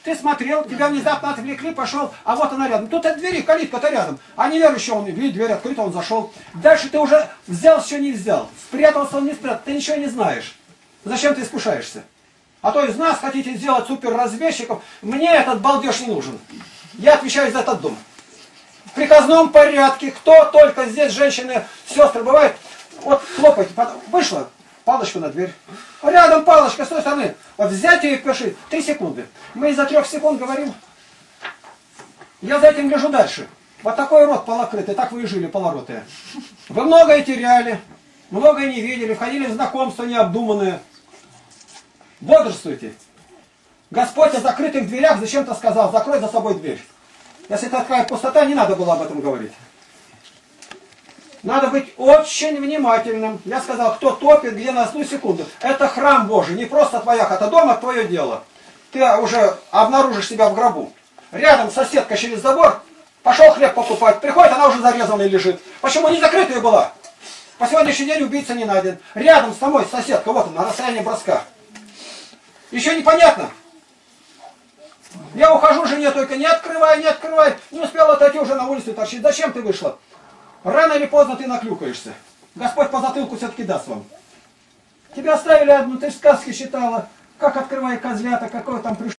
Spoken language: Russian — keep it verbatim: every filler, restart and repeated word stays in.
Ты смотрел, тебя внезапно отвлекли, пошел, а вот она рядом. Тут от двери, калитка-то рядом. А неверующий, он видит, дверь открыта, он зашел. Дальше ты уже взял, еще не взял. Спрятался, он не спрятал. Ты ничего не знаешь. Зачем ты искушаешься? А то из нас хотите сделать суперразведчиков. Мне этот балдеж не нужен. Я отвечаю за этот дом. В приказном порядке, кто только здесь, женщины, сестры, бывает, вот хлопайте, вышла, палочку на дверь. Рядом палочка с той стороны. Вот взять ее и пиши. Три секунды. Мы из-за трех секунд говорим. Я за этим гляжу дальше. Вот такой рот полокрытый, так вы и жили, полоротые. Вы многое теряли, многое не видели, входили в знакомства необдуманные. Бодрствуйте. Господь о закрытых дверях зачем-то сказал, закрой за собой дверь. Если такая пустота, не надо было об этом говорить. Надо быть очень внимательным. Я сказал, кто топит, где на одну секунду. Это храм Божий, не просто твоя хата. Дома твое дело. Ты уже обнаружишь себя в гробу. Рядом соседка через забор, пошел хлеб покупать. Приходит, она уже зарезанная лежит. Почему не закрытая была? По сегодняшний день убийца не найден. Рядом с тобой соседка, вот она, на расстоянии броска. Еще непонятно. Я ухожу, жене только не открывай, не открывай. Не успел отойти, уже на улицу торчит. Зачем ты вышла? Рано или поздно ты наклюкаешься. Господь по затылку все-таки даст вам. Тебя оставили одну, ты в сказке читала, как открывая козлята, какое там пришло.